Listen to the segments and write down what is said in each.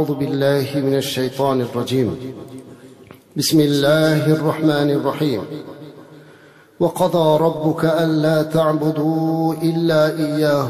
أعوذ بالله من الشيطان الرجيم. بسم الله الرحمن الرحيم. وقضى ربك ألا تعبدوا إلا إياه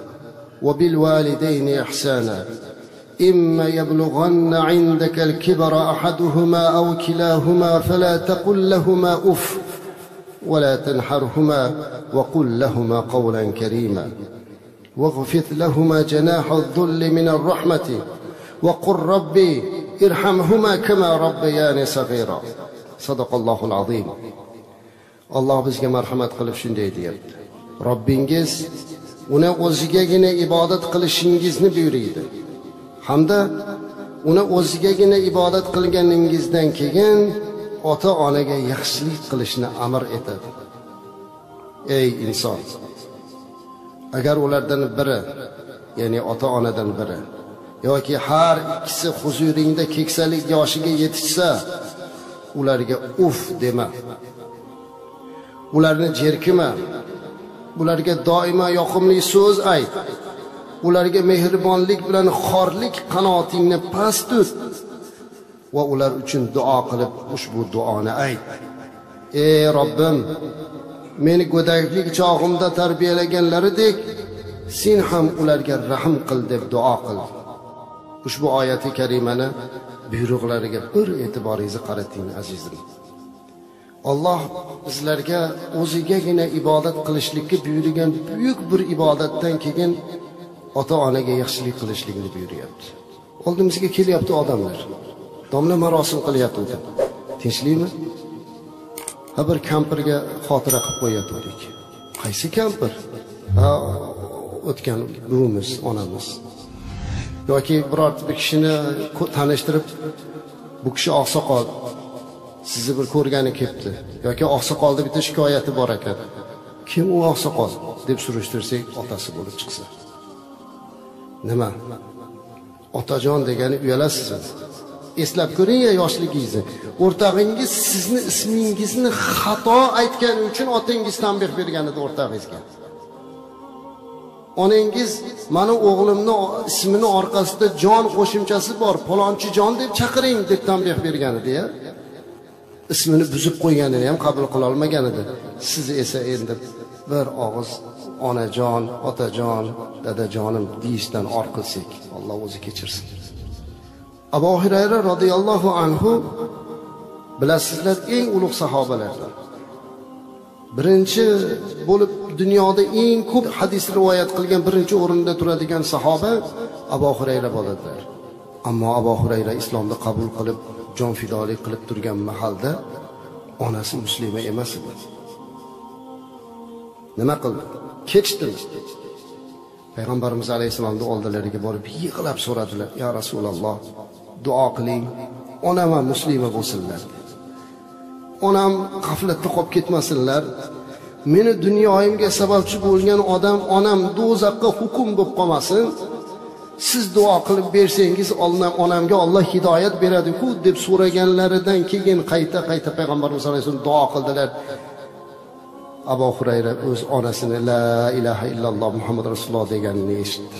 وبالوالدين إحسانا إما يبلغن عندك الكبر أحدهما أو كلاهما فلا تقل لهما أف ولا تنحرهما وقل لهما قولا كريما واخفض لهما جناح الذل من الرحمة وقل ربي ارحمهما كما ربياني صغيرا. صدق الله العظيم. Allah bizga marhamat qilib shunday deyapti: Robbingiz uni o'zigagina ibodat qilishingizni buyuriydi hamda uni o'zigagina ibodat qilganingizdan keyin ota-onaga yaxshilik qilishni amr etadi. Ey inson, agar ulardan biri, ya'ni ota-onadan biri yoki har ikkisi huzuringda keksalik yoshiga yetishsa, ularga uf dema. Ularni jerkima, ularga doimo yoqimli so'z ayt. Ularga mehribonlik bilan xorlik qanotingni past tut va ular uchun duo qilib ushbu duoni ayt. Ey Robbim, meni go'daklik chog'imda tarbiyalaganlaridek sen ham ularga rahm qil deb duo qil. Ushbu oyati karimani buyruqlariga bir e'tiboringizni qarating azizim. Allah bizlarga o'zigagina ibodat qilishlikka buyurgan buyuk bir ibodatdan keyin ota-onaga yaxshilik qilishlikni buyuryapti. Oldimizga kelyapti odamlar. Domla marosim qilyapti. Tinchlikmi? Ha, bir kampirga xotira qilib qo'yayotdik. Qaysi kampir? Ha, o'tgan buvimiz, onamiz. Yoki biror bir kishini tanishtirib, bu kishi oqsoqol, sizni bir ko'rgani kelibdi. Yoki oqsoqolda bitta shikoyati bor ekan. Kim u oqsoqol deb surishtirsak, otasi bo'lib chiqsa. Nima? Otajon degani uyalasizmi? Eslab ko'ring-ya yoshligingizni. O'rtog'ingiz sizni ismingizni xato aytgani uchun otangiz tanbeh bergan edi o'rtog'ingizga. Onangiz mani o'g'limni ismini orqasida jon qo'shimchasi bor, palonchi jon deb chaqiring deb tanbeh bergan edi-ya. Ismini buzib qo'yganini ham qabul qila olmagan edi. Siz esa endi bir og'iz onajon, otajon, dadajonim deyishdan or qilsak, Alloh o'zi kechirsin. Abu Hurayra radhiyallohu anhu, bilasizlar, eng ulug' sahobalardan. Birinchi bo'lib dunyoda eng ko'p hadis rivoyat qilgan birinchi o'rinda turadigan sahoba Abu Hurayra bo'ladilar. Ammo Abu Hurayra islomni qabul qilib, jon fidolik qilib turgan mahalda onasi muslima emas edi. Nima qildi? Kechdi. Payg'ambarimiz alayhisolamning oldilariga borib yig'lab so'radilar: "Ya Rasululloh, duo qiling, onam ham muslima bo'lsinlar. Onam g'aflatda qolib ketmasinlar. Meni dunyoyimga sababchi bo'lgan odam onam do'zaxga hukm bo'lib qolmasin. Siz duo qilib bersangiz, onamga Alloh hidoyat beradi-ku" deb so'raganlaridan keyin qayta Payg'ambarimiz alayhisolam duo qildilar. Abu Hurayra o'z onasini la ilaha illalloh Muhammad rasululloh deganini eshitdi.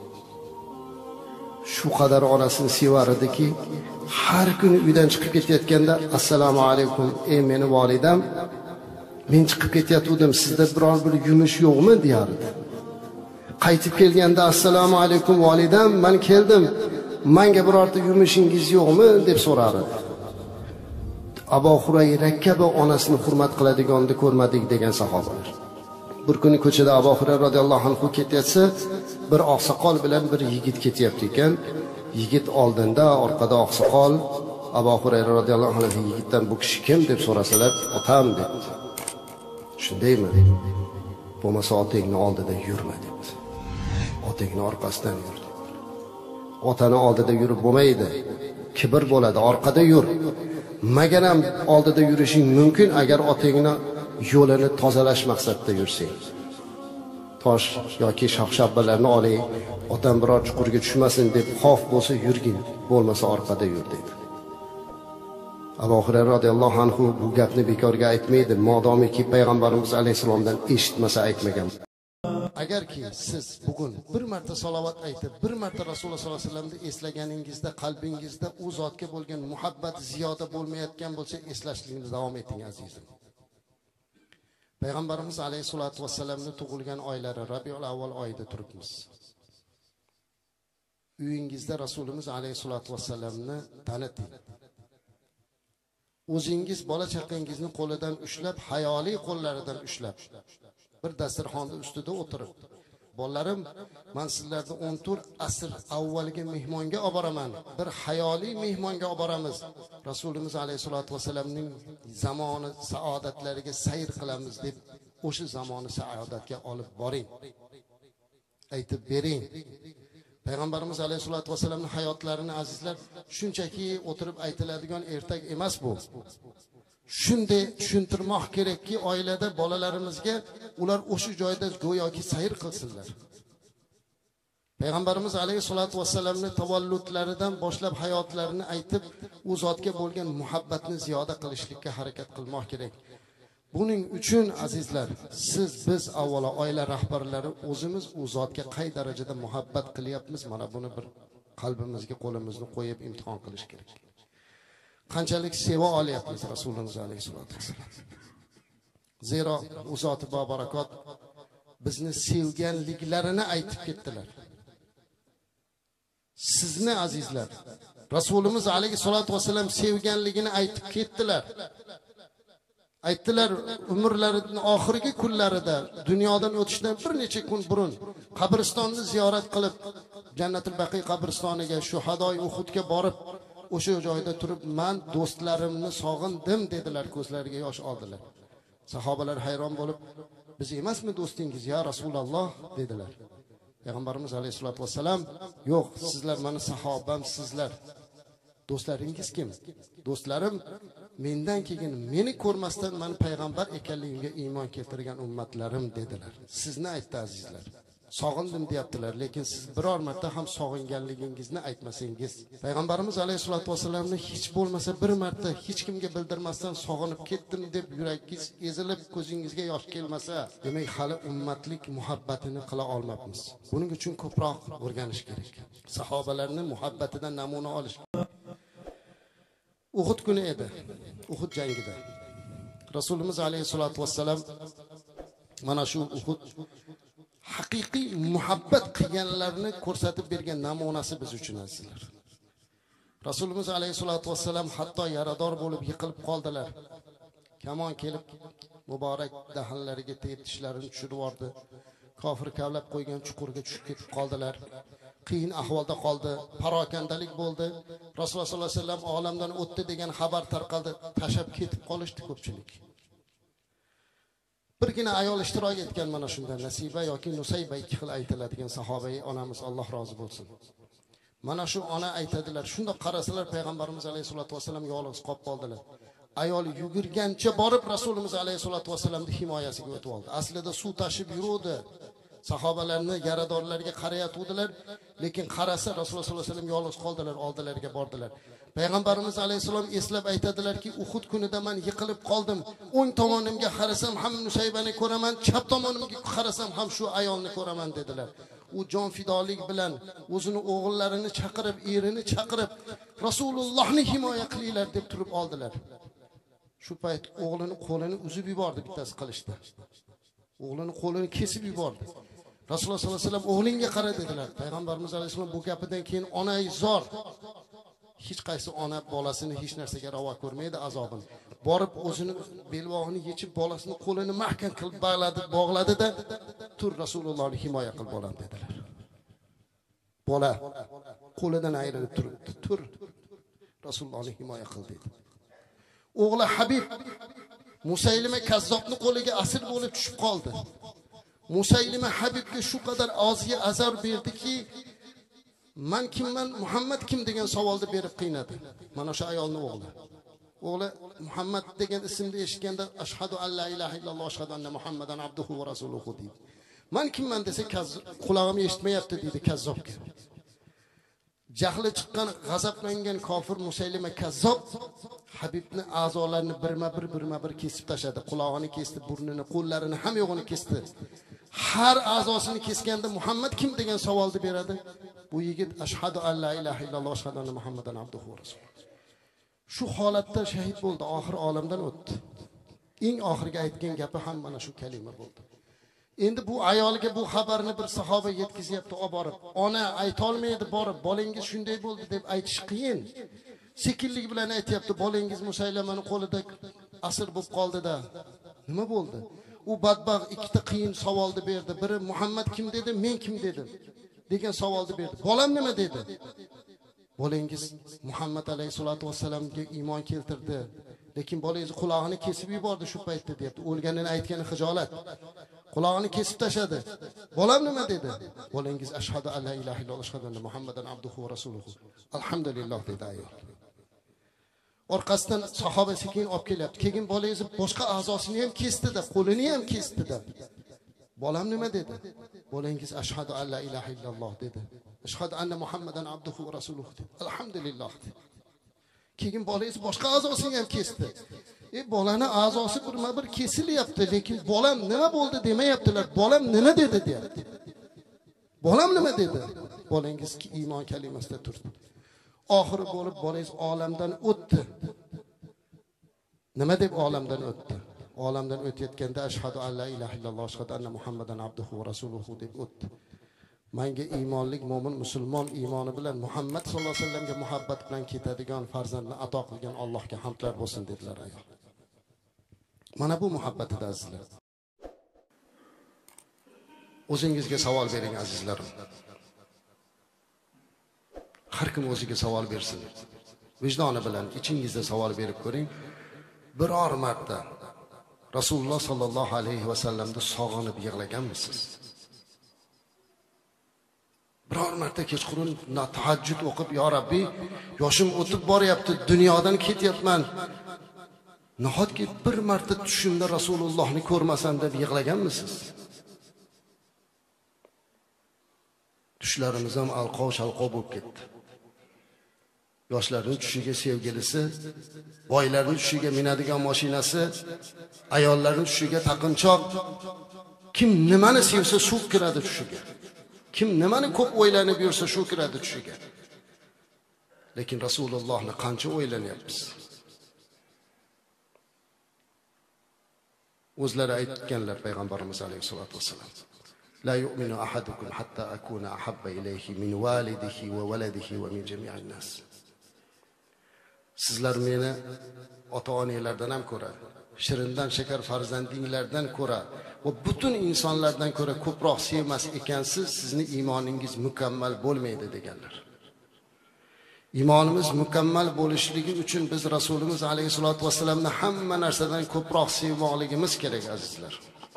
Shu qadar onasini sevar ediki, har kuni uydan chiqib ketayotganda assalomu alaykum ey meni volidam, men chiqib ketayotgandim, sizda biror bir yumush yo'qmi deyardi. Qaytib kelganda assalomu alaykum volidam, men keldim, menga birorta yumushingiz yo'qmi deb so'rardi. Abu Hurayra kabi onasini hurmat qiladiganni ko'rmadik degan sahobalar. Bir kuni ko'chada Abu Hurayra radhiyallohu anhu ketayotsa, bir oqsoqol bilan bir yigit ketyapti ekan. Yigit oldinda, orqada oqsoqol. Abu Hurayra radhiyallohu anhu yigitdan bu kishi kim deb so'rasalar, otam debdi. Shundaymi? Bo'lmasa otangni oldida yurma debdi. Otangni orqasidan yur. Otani oldida yurib bo'lmaydi. Kibr bo'ladi, orqada yur. Maganam oldida yurishing mumkin agar otangni yo'lini tozalash maqsadida yursang. Tosh yoki shox-shabbalarni oling, otam biror chuqurga tushmasin deb xavf bo'lsa yurgin, bo'lmasa orqada yur dedi. Abu Hurayra radhiyallohu anhu bu gapni bekorga aytmaydi, modomiki payg'ambarimiz alayhisolamdan eshitmasa aytmagan. agarki siz bugun bir marta salovat aytib, bir marta Rasululloh sollallohu alayhi vasallamni eslaganingizda qalbingizda u zotga bo'lgan muhabbat ziyoda bo'lmayotgan bo'lsa, eslashlikni davom eting azizim. Payg'ambarimiz alayhisolatu vasallamning tug'ilgan oylari Rabiul avval oyida turibmiz. Uyingizda Rasulimiz alayhisolatu vasallamni taniting. O'zingiz bola chaqangizni qo'lidan ushlab, hayoliy qo'llaridan ushlab, bir dasturxonda ustida o'tirib, "Bolalarim, men sizlarni 14 asr avvalgi mehmonga olib boraman. Bir hayoliy mehmonga olib boramiz. Rasulimiz alayhisolatu vasallamning zamoni saodatlariga sayr qilamiz" deb o'sha zamoni saodatga olib boring. Aytib bering. Payg'ambarimiz alayhisolatu vasallamning hayotlarini azizlar shunchaki o'tirib aytiladigan ertak emas bu. Shunday tushuntirmoq kerakki, oilada bolalarimizga ular o'sha joyda go'yoki sayr qilsinlar. Payg'ambarimiz alayhisolatu vasallamning tavalludlaridan boshlab hayotlarini aytib, u zotga bo'lgan muhabbatni ziyoda qilishlikka harakat qilmoq kerak. Buning uchun azizlar, biz avvalo oila rahbarlari o'zimiz u zotga qay darajada muhabbat qilyapmiz, mana buni bir qalbimizga qo'limizni qo'yib imtihon qilish kerak. Qanchalik seva olyapmiz Rasululloh alayhisolatu vasallam. Zero u zot va barakot bizni sevganliklarini aytib ketdilar. Sizni azizlar, Rasulimiz alayhisolatu vasallam sevganligini aytib ketdilar. Aytdilar, umrlarining oxirgi kunlarida dunyodan o'tishdan bir necha kun burun qabristonni ziyorat qilib, Jannatul Baqiy qabristoniga, Shuhadoy Uhudga borib, o'sha joyda turib, "Men do'stlarimni sog'indim" dedilar, ko'zlariga yosh oldilar. Sahobalar hayron bo'lib, "Biz emasmi do'stingiz ya Rasululloh?" dedilar. Payg'ambarimiz alayhisolatu vasallam, "Yo'q, sizlar meni sahobam, sizlar. Do'stlaringiz kim? Do'stlarim mendan keyin meni ko'rmasdan men payg'ambar ekanligimga iymon keltirgan ummatlarim" dedilar. Sizni aytdi azizlar. Sog'indim deyaptilar, lekin siz biror marta ham sog'inganligingizni aytmasangiz, payg'ambarimiz alayhisolatu vasallamni hech bo'lmasa bir marta hech kimga bildirmasdan sog'inib ketdim deb yuragingiz ezilib, ko'zingizga yosh kelmasa, demak hali ummatlik muhabbatini qila olmabmiz. Buning uchun ko'proq o'rganish kerak. Sahobalarning muhabbatidan namuna olish. Uhud kuni edi. Uhud jangida Rasulimiz alayhisolatu vasallam mana shu Uhud haqiqiy muhabbat qilganlarni ko'rsatib bergan namunasi biz uchun azizlar. Rasulimiz alayhisolatu vasallam hatto yarador bo'lib yiqilib qoldilar. Kamon kelib muborak dahanlariga tegib tishlarini tushirib yubordi. Kofir kavlab qo'ygan chuqurga tushib ketib qoldilar. Qiyin ahvolda qoldi, parokandalik bo'ldi. Rasululloh sollallohu alayhi vasallam olamdan o'tdi degan xabar tarqaldi, tashab ketib qolishdi ko'pchilik. Birgina ayol ishtirok etgan mana shunda, Nasiba yoki Nusayba ikki xil aytiladigan sahobai onamiz, Alloh rozi bo'lsin. Mana shu ona aytadilar, shunda qarasalar payg'ambarimiz alayhisolatu vasallam yolg'iz qolib qoldilar. Ayol yugurgancha borib Rasulimiz alayhisolatu vasallamning himoyasiga o'tib oldi. Aslida suv tashib yuruvdi. Sahobalarni yaradorlarga qarayotdilar, lekin qarasa Rasululloh sollallohu alayhi vasallam yolg'iz qoldilar, oldilariga bordilar. Payg'ambarimiz alayhisalom eslab aytadilarki, Uhud kunida men yiqilib qoldim. O'ng tomonimga qarasam ham Nusaybani ko'raman, chap tomonimga qarasam ham shu ayolni ko'raman dedilar. U jon fidolik bilan o'zini o'g'illarini chaqirib, erini chaqirib, Rasulullohni himoya qilinglar deb turib oldilar. Shu payt o'g'lini qo'lini uzib yubordi, bittasi qilishdi. O'g'lini qo'lini kesib yubordi. Rasululloh sollallohu alayhi vasallam o'g'lingga qara dedilar. Payg'ambarimiz alayhisalom bu gapidan keyin onay zor. Hech qaysi ona bolasini hech narsaga ravo ko'rmaydi azobini. Borib o'zini belbog'ini yechib bolasini qo'lini mahkam qilib bog'ladi-da, "Tur Rasulullohni himoya qil bolam" dedilar. Bola qo'lidan ayrilib turibdi. "Tur Rasulullohni himoya qil" dedi. O'g'li Habib Musaylima kazzobni qo'liga asir bo'lib tushib qoldi. Musaylima Habibga shu qadar og'ziga azar berdiki, "Men kimman, Muhammad kim?" degan savolni berib qiynadi. Mana shu ayolning o'g'li. O'g'li Muhammad degan ismni eshitganda "Ashhadu an la ilaha illalloh, ashhadu anna Muhammadan abduhu va rasuluhu" dedi. "Men kimman" desa, "Qulog'im eshitmayapti" dedi kazzobga. Jahli chiqqan, g'azablangan kofir Musaylima kazzob Habibni a'zolarini birma bir kesib tashladi. Quloqini kesdi, burnini, qo'llarini, hamma yo'g'ini kesdi. har a'zosini kesganda Muhammad kim degan savolni beradi. Bu yigit ashhadu an la ilaha illalloh ashhadu anna Muhammadan abduhu va rasuluh. Shu holatda shahid bo'ldi, oxir olamdan o'tdi. Eng oxirgi aytgan gapi ham mana shu kalima bo'ldi. Endi bu ayolga bu xabarni bir sahoba yetkizyapti, olib borib, ona aytolmaydi borib, bolangiz shunday bo'ldi deb aytish qiyin. Sekinlik bilan aytibdi, bolangiz Musaylamani qo'lida asir bo'lib qoldi-da. Nima bo'ldi? U badbaxt ikkita qiyin savolni berdi. Biri Muhammad kim dedi, men kim dedim degan savolni berdi. Bolam nima dedi? Bolangiz Muhammad alayhisolatu vassalamga iymon keltirdi. Lekin bolangiz quloqini kesib yubordi shu paytda deyapti. O'lganini aytgani xijolat. Quloqini kesib tashladi. Bolam nima dedi? Bolangiz ashhadu an la ilaha illalloh ashhadu anna Muhammadan abduhu va rasuluhu. Alhamdulillah dedi ayol. Orqasidan sahoba sekin olib kelyapti. Keyin bolangiz boshqa a'zosini ham kesdi-da, qo'lini ham kesdi-da. Bolam nima dedi? Bolangiz ashhadu an la ilaha illalloh dedi. Ashhadu anna Muhammadan abduhu va rasuluhu dedi. Alhamdulillah dedi. Keyin bolangiz boshqa a'zosini ham kesdi. Bolani a'zosi birma-bir kesilyapti, lekin bolam nima bo'ldi demayaptilar. Bolam nima dedi deyapti. Bolam nima dedi? Bolangiz iymon kalimasida turdi. Oxiri bo'lib bolangiz olamdan o'tdi. Nima deb olamdan o'tdi? Olamdan o'tayotganda ashhadu an la ilaha illalloh ashhadu anna Muhammadan abduhu va rasuluhu deb o'tdi. Menga iymonlik mo'min musulmon iymoni bilan Muhammad sallallohu alayhi vasallamga muhabbat bilan ketadigan farzandni ato qilgan Allohga hamdlar bo'lsin dedilar ayol. Mana bu muhabbatida azizlar. O'zingizga savol bering azizlarim. Har kim o'ziga savol bersin. Vijdoni bilan ichingizda savol berib ko'ring. Biror marta Rasululloh sallallohu alayhi vasallamni sog'inib yig'laganmisiz? Biror marta kechqurun tahajjud o'qib, "Ya Rabbi, yoshim o'tib boryapti, dunyodan ketyapman. Nahotki bir marta tushimda Rasulullohni ko'rmasam" deb yig'laganmisiz? Tushlarimiz ham alqov-shalqov bo'lib ketdi. Yoshlarning tushiga sevgilisi, boylarning tushiga minadigan mashinasi, ayollarning tushiga taqinchoq. Kim nimani sevsa shu kiradi tushiga. Kim nimani ko'p o'ylanib yursa shu kiradi tushiga. Lekin Rasulullohni qancha o'ylanyapmiz? O'zlari aytganlar payg'ambarimiz alayhisolatu vasallam. La yu'minu ahadukum hatta akuna ahabba ilayhi min walidihi wa waladihi wa min jami'in nas. Sizlar meni ota-onalardan ham ko'ra, shirindan shakar farzandinglardan ko'ra va butun insonlardan ko'ra ko'proq sevmas ekansiz, sizni iymoningiz mukammal bo'lmaydi deganlar. Iymonimiz mukammal bo'lishligi uchun biz Rasulimiz alayhisolatu vasallamni hamma narsadan ko'proq sevmoqligimiz kerak azizlar.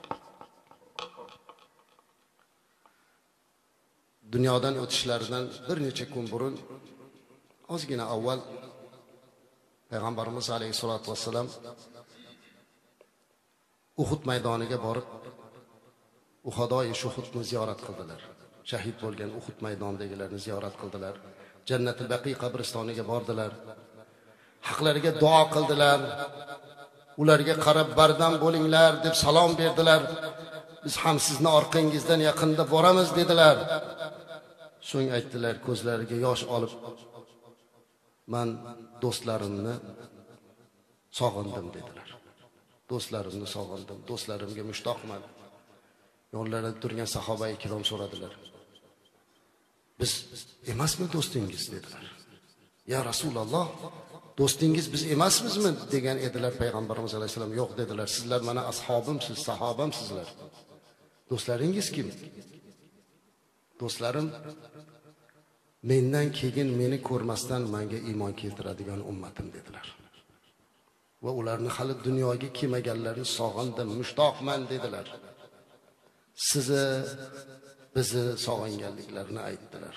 Dunyodan o'tishlaridan bir necha kun burun, ozgina avval payg'ambarimiz alayhisolatu vasallam Uhud maydoniga borib, Uhadoy Shuhudni ziyorat qildilar. Shahid bo'lgan Uhud maydonidagilarni ziyorat qildilar. Jannatul Baqi qabristoniga bordilar. Haqlariga duo qildilar. Ularga qarab bardam bo'linglar deb salom berdilar. Biz ham sizni orqangizdan yaqinda boramiz dedilar. So'ng aytdilar, ko'zlariga yosh olib, "Men do'stlarimni sog'indim" dedilar. Do'stlarimni sog'indim, do'stlarimga mushtoqman. Yonlarida turgan sahoba-i kirom so'radilar. "Biz emasmi do'stingiz?" dedilar. "Ya Rasululloh, do'stingiz biz emasmizmi?" degan edilar payg'ambarimiz alayhisalom. "Yo'q" dedilar. "Sizlar mana ashobimsiz, sahobamsizlar. Do'stlaringiz kim?" "Do'stlarim mendan keyin meni ko'rmasdan menga iymon keltiradigan ummatim" dedilar. Va ularni hali dunyoga kelmaganlarni sog'indim, mushtoqman dedilar. Sizni, bizni sog'inganliklarini aytdilar.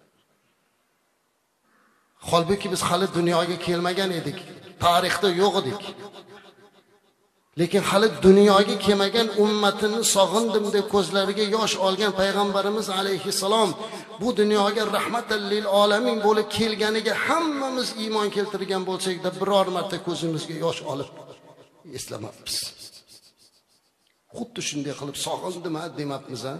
Holbuki biz hali dunyoga kelmagan edik, tarixda yo'q edik. Lekin hali dunyoga kelmagan ummatini sog'indim deb ko'zlariga yosh olgan payg'ambarimiz alayhissalom bu dunyoga rahmatan lil olamin bo'lib kelganiga hammamiz iymon keltirgan bo'lsak-da biror marta ko'zimizga yosh olib eslamabmiz. Xuddi shunday qilib sog'indim demabmiz a?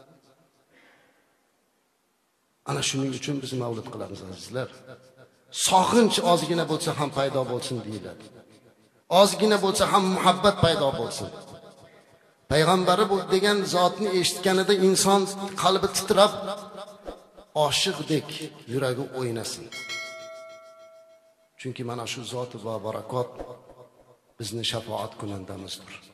Ana shuning uchun biz mavlud qilamiz azizlar. Sog'inch ozgina bo'lsa ham paydo bo'lsin deyiladi. Ozgina bo'lsa ham muhabbat paydo bo'lsin. Payg'ambari bu degan zotni eshitganida inson qalbi titrab, oshiqdek yuragi o'ynasin. Chunki mana shu zot va barakot bizni shafoat kunandamizdir.